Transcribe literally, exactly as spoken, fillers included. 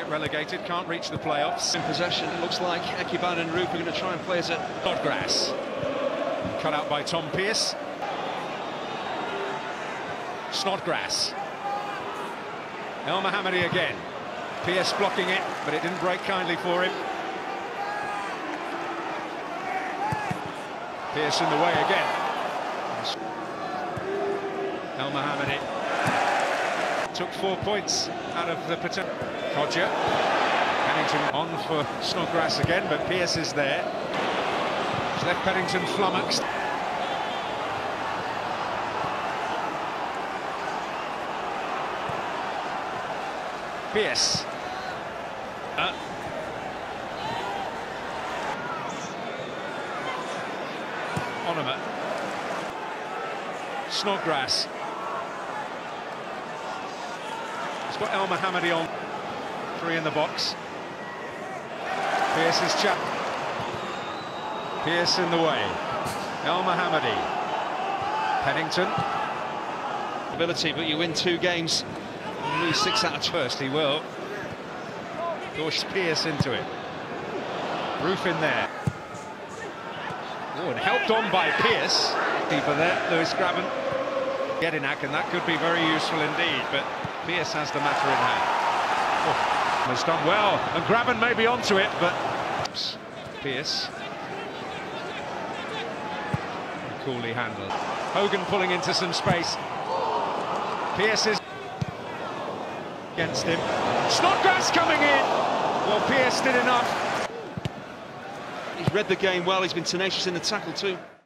relegated, can't reach the playoffs. In possession, it looks like Ekuban and Rupe are going to try and play it at Snodgrass. Cut out by Tom Pearce. Snodgrass. El Mohammadi again. Pearce blocking it, but it didn't break kindly for him. Pearce in the way again. El Mohammadi took four points out of the potential. Kodjia. Pennington on for Snodgrass again, but Pearce is there. He's left Pennington flummoxed. Pearce. Uh. Onomah. Snodgrass. He's got El Mohammadi on. Three in the box. Pearce is chap. Pearce in the way. El Mohammadi. Pennington. ability, but you win two games, you lose six out of first. He will. Gosh, Pearce into it. Roof in there. Oh, and helped on by Pearce. Keeper there, Lewis Grabban. Jedinak, and that could be very useful indeed, but Pearce has the matter in hand. Oh, has done well, and Grabban may be onto it, but Pearce. Coolly handled. Hogan pulling into some space. Pearce is against him. Snodgrass coming in. Well, Pearce did enough. He's read the game well, he's been tenacious in the tackle too.